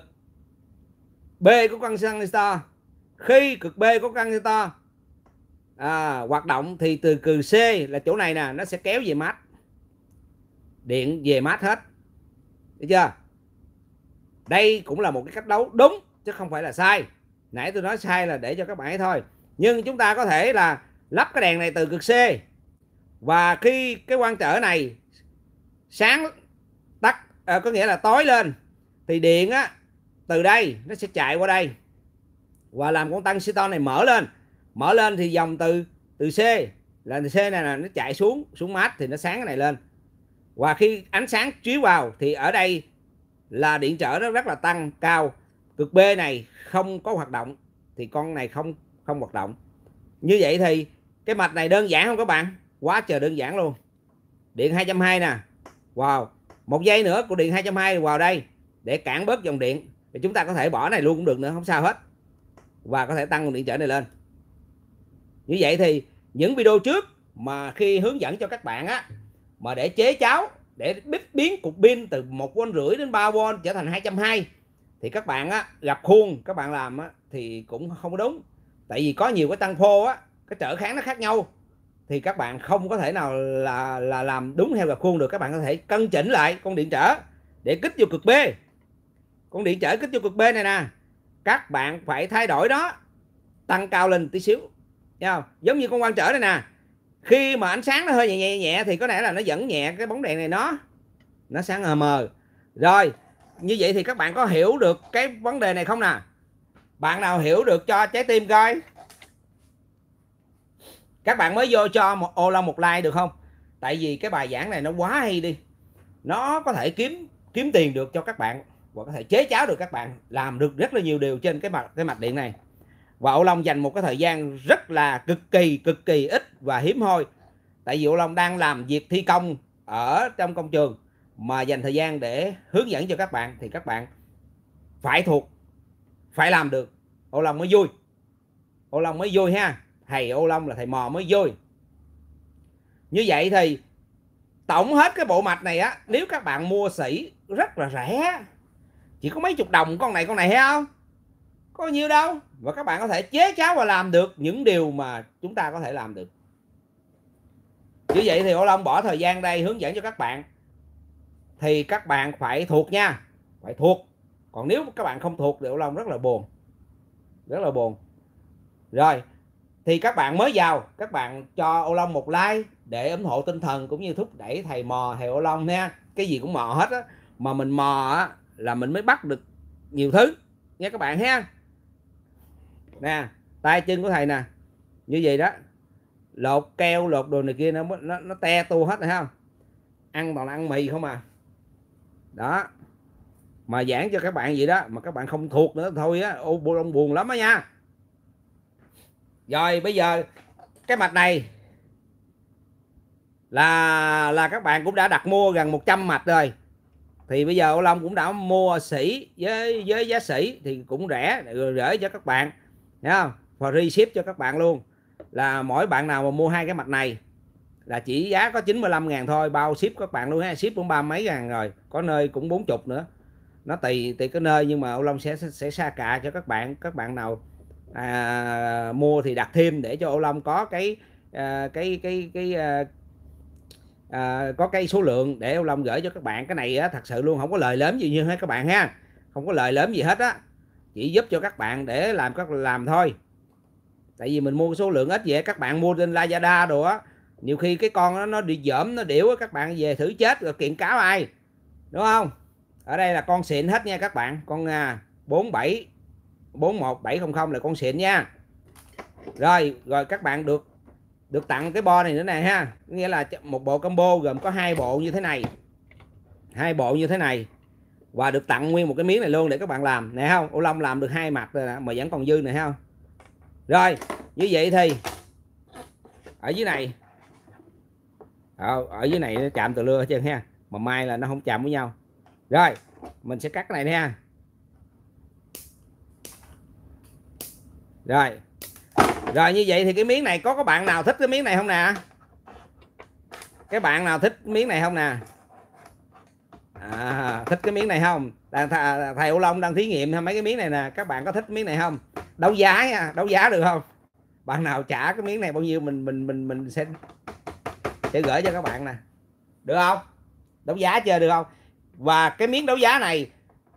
B của con transistor. Khi cực B của transistor hoạt động thì từ cực C là chỗ này nè, nó sẽ kéo về mát, điện về mát hết, thấy chưa? Đây cũng là một cái cách đấu đúng chứ không phải là sai. Nãy tôi nói sai là để cho các bạn ấy thôi. Nhưng chúng ta có thể là lắp cái đèn này từ cực C, và khi cái quang trở này sáng tắt, có nghĩa là tối lên, thì điện á từ đây nó sẽ chạy qua đây và làm con tăng transistor này mở lên thì dòng từ C là C này là nó chạy xuống mát thì nó sáng cái này lên. Và khi ánh sáng chiếu vào thì ở đây là điện trở nó rất là tăng cao. Cực B này không có hoạt động thì con này không hoạt động. Như vậy thì cái mạch này đơn giản không các bạn? Quá trời đơn giản luôn. Điện 220 nè. Wow. 1 giây nữa của điện 220 vào đây để cản bớt dòng điện. Thì chúng ta có thể bỏ này luôn cũng được nữa, không sao hết. Và có thể tăng con điện trở này lên. Như vậy thì những video trước mà khi hướng dẫn cho các bạn á, mà để chế cháo, để biến cục pin từ 1,5V đến 3V trở thành 220, thì các bạn á, gặp khuôn các bạn làm á, thì cũng không có đúng. Tại vì có nhiều cái tăng phô á, cái trở kháng nó khác nhau, thì các bạn không có thể nào là làm đúng theo gặp khuôn được. Các bạn có thể cân chỉnh lại con điện trở để kích vô cực B. Con điện trở kích vô cực B này nè, các bạn phải thay đổi đó, tăng cao lên tí xíu, thấy không? Giống như con quang trở này nè, khi mà ánh sáng nó hơi nhẹ thì có lẽ là nó dẫn nhẹ cái bóng đèn này, nó sáng mờ. Rồi như vậy thì các bạn có hiểu được cái vấn đề này không nè? Bạn nào hiểu được cho trái tim coi. Các bạn mới vô cho Ô Long một like được không? Tại vì cái bài giảng này nó quá hay đi. Nó có thể kiếm tiền được cho các bạn, và có thể chế cháo được các bạn, làm được rất là nhiều điều trên cái mạch điện này. Và Ô Long dành một cái thời gian rất là cực kỳ ít và hiếm hoi. Tại vì Ô Long đang làm việc thi công ở trong công trường, mà dành thời gian để hướng dẫn cho các bạn thì các bạn phải thuộc, phải làm được, Ô Long mới vui. Ô Long mới vui ha. Thầy Ô Long là thầy mò mới vui. Như vậy thì tổng hết cái bộ mạch này á, nếu các bạn mua sỉ rất là rẻ, chỉ có mấy chục đồng con này thấy không? Có nhiêu đâu. Và các bạn có thể chế cháo và làm được những điều mà chúng ta có thể làm được. Như vậy thì Ô Long bỏ thời gian đây hướng dẫn cho các bạn, thì các bạn phải thuộc nha, phải thuộc. Còn nếu các bạn không thuộc thì Ô Long rất là buồn, rất là buồn. Rồi Thì các bạn mới vào, các bạn cho Ô Long một like để ủng hộ tinh thần cũng như thúc đẩy thầy mò, thầy Ô Long nha. Cái gì cũng mò hết á, mà mình mò á là mình mới bắt được nhiều thứ nha các bạn ha. Nè, tay chân của thầy nè, như vậy đó, lột keo lột đồ này kia nó te tua hết rồi không, ăn toàn là ăn mì không à. Đó, mà giảng cho các bạn vậy đó mà các bạn không thuộc nữa thôi á, ô Ô Long buồn lắm đó nha. Rồi bây giờ cái mạch này là các bạn cũng đã đặt mua gần 100 mạch rồi, thì bây giờ Ô Long cũng đã mua sỉ với giá sỉ thì cũng rẻ gửi cho các bạn, thấy không, free ship cho các bạn luôn. Là mỗi bạn nào mà mua hai cái mạch này là chỉ giá có 95.000 thôi, bao ship các bạn luôn ha, ship cũng ba mấy ngàn rồi, có nơi cũng 40 nữa, nó tùy cái nơi, nhưng mà Ô Long sẽ xa cạ cho các bạn nào mua thì đặt thêm để cho Ô Long có có cái số lượng để Ô Long gửi cho các bạn. Cái này á, thật sự luôn không có lời lớn gì như hết các bạn ha, không có lời lớn gì hết á, chỉ giúp cho các bạn để làm thôi. Tại vì mình mua số lượng ít vậy, các bạn mua trên Lazada đồ á, nhiều khi cái con nó đi dởm nó điểu các bạn về thử chết rồi kiện cáo ai, đúng không. Ở đây là con xịn hết nha các bạn, con 47 41700 là con xịn nha. Rồi các bạn được tặng cái bo này nữa nè ha, nghĩa là một bộ combo gồm có hai bộ như thế này, và được tặng nguyên một cái miếng này luôn để các bạn làm nè, không Ô Long làm được hai mặt rồi mà vẫn còn dư này không. Rồi như vậy thì ở dưới này ở dưới này nó chạm từ lưa hết trơn ha, mà mai là nó không chạm với nhau. Rồi mình sẽ cắt cái này nha. Rồi như vậy thì cái miếng này có bạn nào thích cái miếng này không nè, cái bạn nào thích miếng này không nè, thích cái miếng này không? Thầy Ô Long đang thí nghiệm mấy cái miếng này nè, các bạn có thích miếng này không? Đấu giá nha, đấu giá được không? Bạn nào trả cái miếng này bao nhiêu mình sẽ gửi cho các bạn nè, được không? Đấu giá chưa, được không? Và cái miếng đấu giá này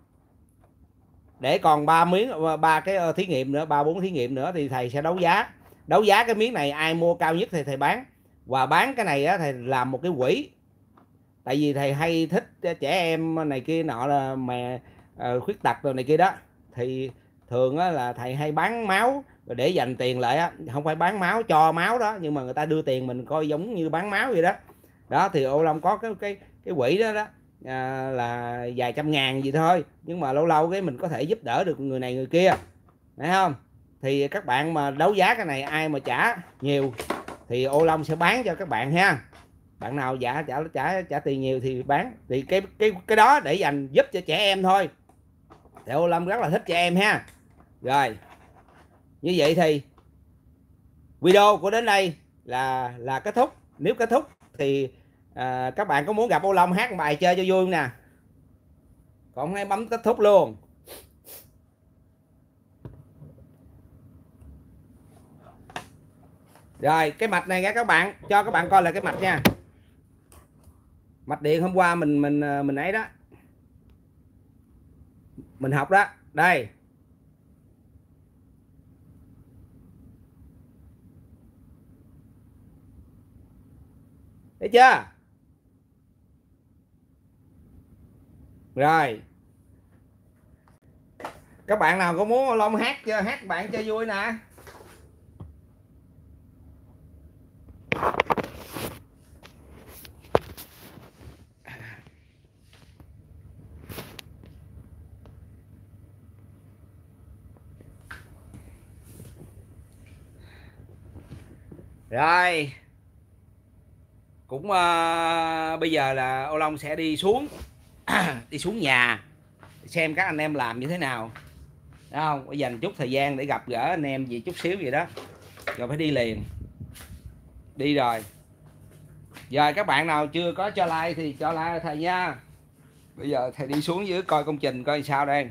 để còn ba cái thí nghiệm nữa, 3-4 thí nghiệm nữa thì thầy sẽ đấu giá cái miếng này, ai mua cao nhất thì thầy bán, và bán cái này á thầy làm một cái quỹ. Tại vì thầy hay thích trẻ em này kia nọ là mà khuyết tật rồi này kia đó, thì thường á là thầy hay bán máu rồi để dành tiền lại á, không phải bán máu cho máu đó, nhưng mà người ta đưa tiền mình coi giống như bán máu vậy đó. Đó thì Ô Long có cái quỹ đó là vài trăm ngàn gì thôi, nhưng mà lâu lâu cái mình có thể giúp đỡ được người này người kia, phải không? Thì các bạn mà đấu giá cái này ai mà trả nhiều thì Ô Long sẽ bán cho các bạn ha. Bạn nào trả tiền nhiều thì bán, thì cái đó để dành giúp cho trẻ em thôi, thì Ô Long rất là thích trẻ em ha. Rồi như vậy thì video của đến đây là kết thúc. Nếu kết thúc thì các bạn có muốn gặp Ô Long hát một bài chơi cho vui không nè? Còn hãy bấm kết thúc luôn. Rồi cái mạch này nha các bạn, cho các bạn coi là cái mạch nha, mạch điện hôm qua mình ấy đó, mình học đó. Đây thấy chưa? Rồi các bạn nào có muốn Ô Long hát bạn cho vui nè. Rồi cũng bây giờ là Ô Long sẽ đi xuống đi xuống nhà xem các anh em làm như thế nào, đúng không? Phải dành chút thời gian để gặp gỡ anh em gì chút xíu vậy đó, rồi phải đi liền. Đi rồi. Giờ các bạn nào chưa có cho like thì cho like thầy nha. Bây giờ thầy đi xuống dưới coi công trình coi sao đây.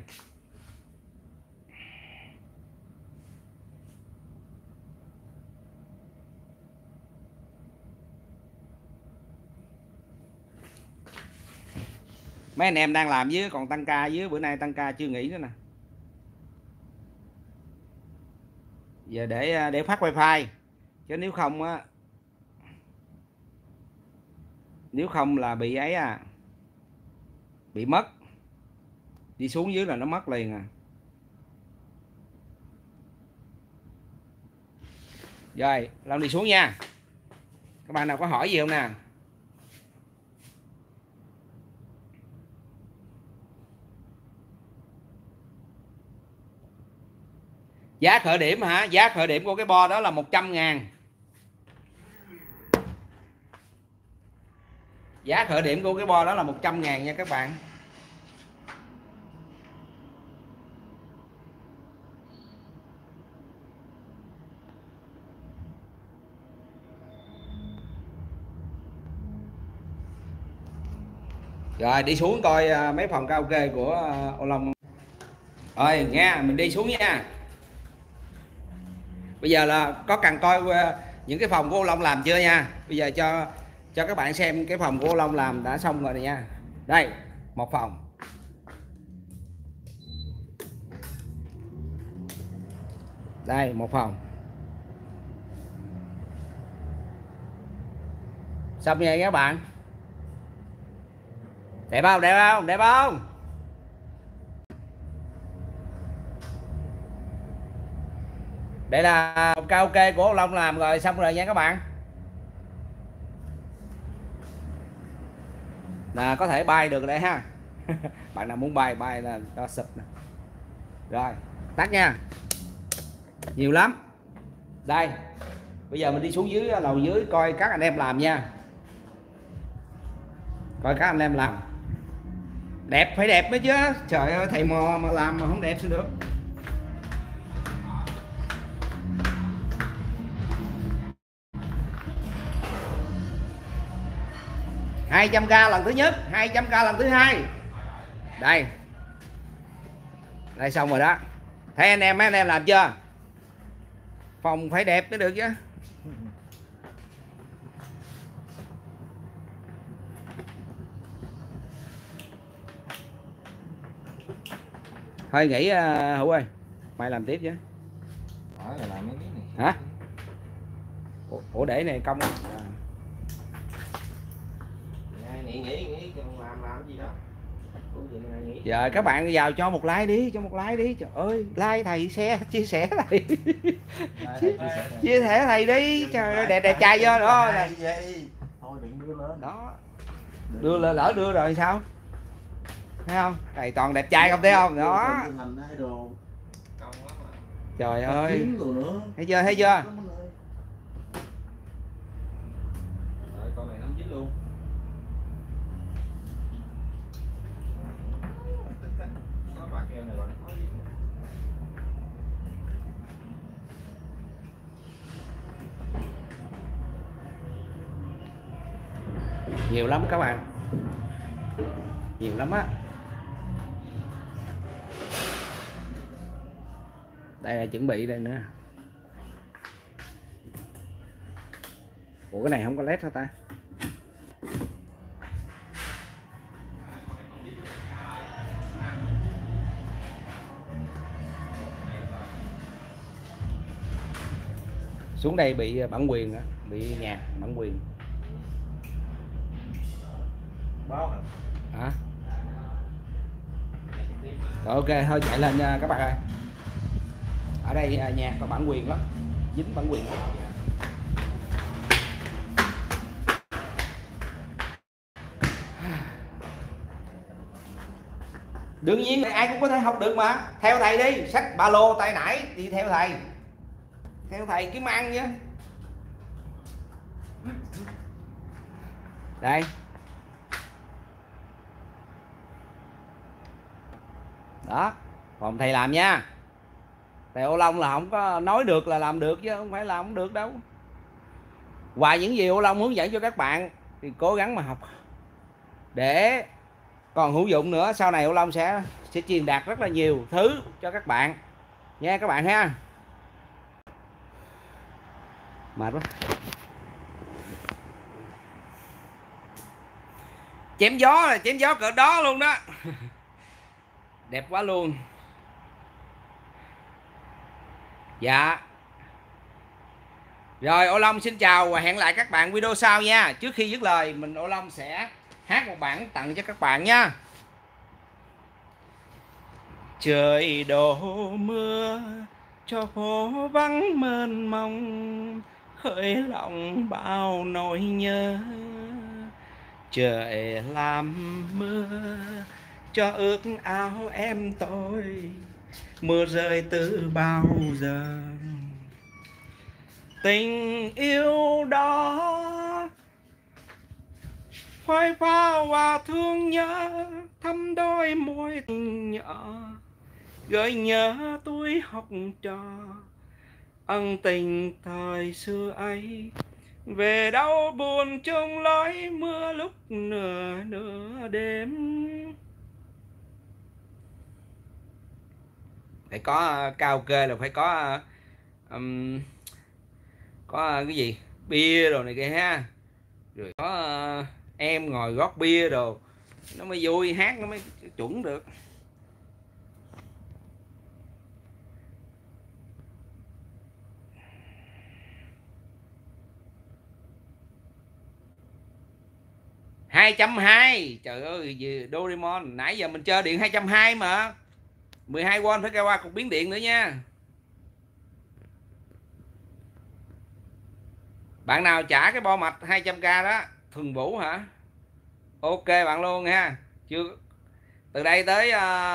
Mấy anh em đang làm dưới còn tăng ca, dưới bữa nay tăng ca chưa nghỉ nữa nè. Giờ để phát wifi, chứ nếu không là bị ấy bị mất, đi xuống dưới là nó mất liền à. Rồi Long đi xuống nha, các bạn nào có hỏi gì không nè? Giá khởi điểm hả? Giá khởi điểm của cái bo đó là 100.000. Giá khởi điểm của cái bo đó là 100.000 nha các bạn. Rồi đi xuống coi mấy phòng karaoke của Ô Long. Rồi nghe, mình đi xuống nha. Bây giờ là có cần coi những cái phòng của Ô Long làm chưa nha. Bây giờ cho các bạn xem cái phòng của Ô Long làm đã xong rồi này nha. Đây, một phòng. Đây, một phòng. Xong nha các bạn. Đẹp không? Đẹp không? Đẹp không? Đây là karaoke của Ô Long làm rồi, xong rồi nha các bạn. Là có thể bay được đây ha. Bạn nào muốn bay là cho sụp nè. Rồi, tắt nha. Nhiều lắm. Đây. Bây giờ mình đi xuống dưới lầu dưới coi các anh em làm nha. Coi các anh em làm. Đẹp phải đẹp mới chứ. Trời ơi, thầy mò mà làm mà không đẹp sao được. Hai 200k lần thứ nhất, 200k lần thứ hai. Đây. Đây xong rồi đó. Thấy anh em mấy anh em làm chưa? Phòng phải đẹp mới được chứ. Thôi nghỉ Hữu ơi, mày làm tiếp chứ. Hả? Ủa để này công à. Nghỉ làm gì đó. Giờ các bạn vào cho một like đi, trời ơi, like thầy chia sẻ thầy. Chia sẻ thầy đi, trời ơi, đẹp trai vô đó. Thôi đừng đưa lên. Đó. Đưa lên, lỡ đưa rồi sao? Thấy không? Thầy toàn đẹp trai không thấy không? Đó. Trời ơi. Thấy chưa? Con này nắm dính luôn. Nhiều lắm các bạn, nhiều lắm á. Đây là chuẩn bị đây nữa. Ủa cái này không có led hả ta? Xuống đây bị bản quyền á, bị nhạc bản quyền. Báo hả? Rồi, ok thôi chạy lên nha các bạn ơi. Ở đây nhạc có bản quyền lắm, dính bản quyền lắm. Đương nhiên ai cũng có thể học được mà. Theo thầy đi, xách ba lô tay nải đi theo thầy. Theo thầy kiếm ăn chứ. Đây. Đó, còn thầy làm nha. Thầy Ô Long là không có nói được là làm được chứ không phải làm không được đâu. Ngoài những gì Ô Long hướng dẫn cho các bạn thì cố gắng mà học để còn hữu dụng nữa. Sau này Ô Long sẽ truyền đạt rất là nhiều thứ cho các bạn nha các bạn ha. Mệt quá. Chém gió là chém gió cỡ đó luôn đó. Đẹp quá luôn. Dạ Rồi Ô Long xin chào và hẹn lại các bạn video sau nha. Trước khi dứt lời, mình Ô Long sẽ hát một bản tặng cho các bạn nha. Trời đổ mưa cho phố vắng mênh mông, khơi lòng bao nỗi nhớ. Trời làm mưa cho ướt áo em tôi, mưa rơi từ bao giờ. Tình yêu đó phai pha và thương nhớ, thăm đôi môi tình nhỏ, gợi nhớ tuổi học trò, ân tình thời xưa ấy. Về đâu buồn trong lối mưa lúc nửa đêm. Phải có karaoke là phải có cái gì bia rồi này kia ha, rồi có em ngồi gót bia đồ nó mới vui, hát nó mới chuẩn được. Hai trăm hai, trời ơi gì Doraemon, nãy giờ mình chơi điện 220 mà 12V phải qua cục biến điện nữa nha. Bạn nào trả cái bo mạch 200k đó, Thuần Vũ hả? Ok bạn luôn ha. Chưa, từ đây tới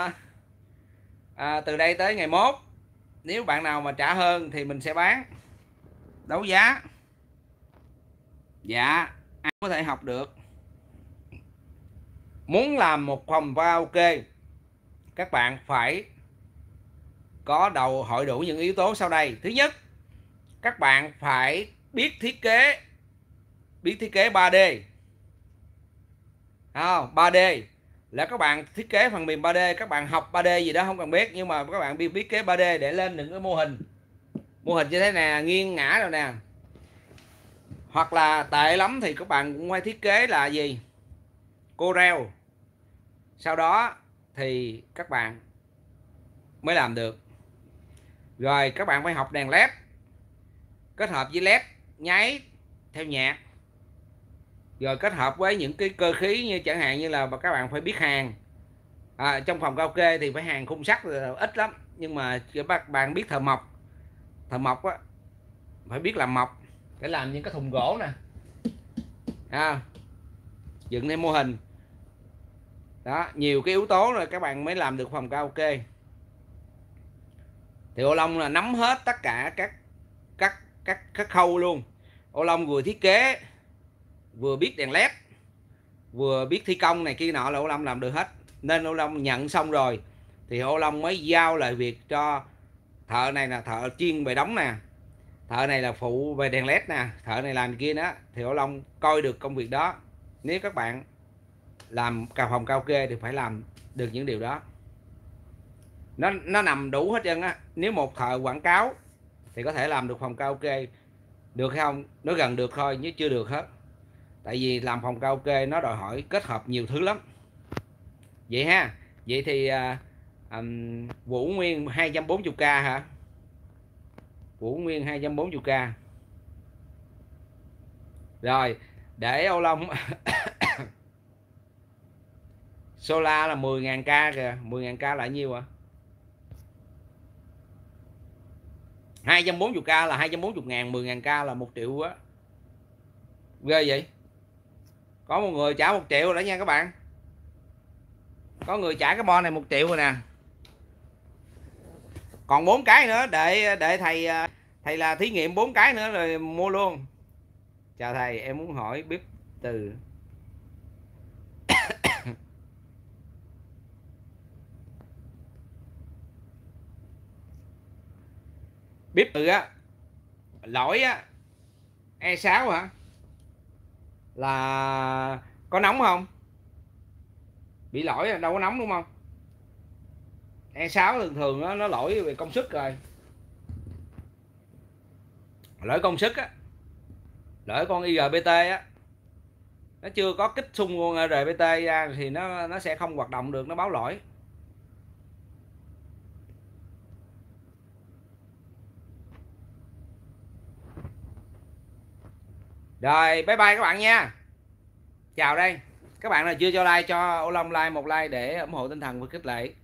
từ đây tới ngày mốt, nếu bạn nào mà trả hơn thì mình sẽ bán đấu giá. Dạ, ai có thể học được. Muốn làm một phòng karaoke, các bạn phải có đầu hội đủ những yếu tố sau đây. Thứ nhất, các bạn phải biết thiết kế 3D. Không, 3D là các bạn thiết kế phần mềm 3D, các bạn học 3D gì đó không cần biết, nhưng mà các bạn biết thiết kế 3D để lên những cái mô hình như thế nè, nghiêng ngã rồi nè. Hoặc là tệ lắm thì các bạn cũng phải thiết kế là gì, Corel. Sau đó thì các bạn mới làm được. Rồi các bạn phải học đèn led kết hợp với led nháy theo nhạc, rồi kết hợp với những cái cơ khí, như chẳng hạn như là các bạn phải biết hàn. Trong phòng karaoke thì phải hàn khung sắt là ít lắm, nhưng mà các bạn biết thợ mộc á, phải biết làm mộc để làm những cái thùng gỗ nè, dựng thêm mô hình đó, nhiều cái yếu tố rồi các bạn mới làm được phòng karaoke. Thì Ô Long là nắm hết tất cả các khâu luôn. Ô Long vừa thiết kế, vừa biết đèn led, vừa biết thi công này kia nọ là Ô Long làm được hết. Nên Ô Long nhận xong rồi thì Ô Long mới giao lại việc cho thợ này là thợ chuyên về đóng nè, thợ này là phụ về đèn led nè, thợ này làm kia đó, thì Ô Long coi được công việc đó. Nếu các bạn làm phòng karaoke thì phải làm được những điều đó. Nó nằm đủ hết trơn á. Nếu một thợ quảng cáo thì có thể làm được phòng karaoke, được hay không nó gần được thôi, chứ chưa được hết. Tại vì làm phòng karaoke nó đòi hỏi kết hợp nhiều thứ lắm. Vậy ha. Vậy thì Vũ Nguyên 240k hả? Vũ Nguyên 240k. Rồi để Ô Long Solar là 10.000k kìa. 10.000k là nhiêu ạ? 240k là 240.000, 10.000k là 1 triệu á. Ghê vậy. Có một người trả 1 triệu rồi đó nha các bạn. Có người trả cái bo này 1 triệu rồi nè. Còn 4 cái nữa, để thầy là thí nghiệm 4 cái nữa rồi mua luôn. Chào thầy, em muốn hỏi bếp từ bếp từ á, lỗi á, E6 hả, là có nóng không? Bị lỗi là đâu có nóng đúng không? E6 thường thường nó lỗi về công suất rồi. Lỗi công suất á, lỗi con IGBT á, nó chưa có kích xung con RBT ra thì nó sẽ không hoạt động được, nó báo lỗi. Rồi bye bye các bạn nha. Chào đây. Các bạn nào chưa cho like cho Ô Long like một like để ủng hộ tinh thần và khích lệ.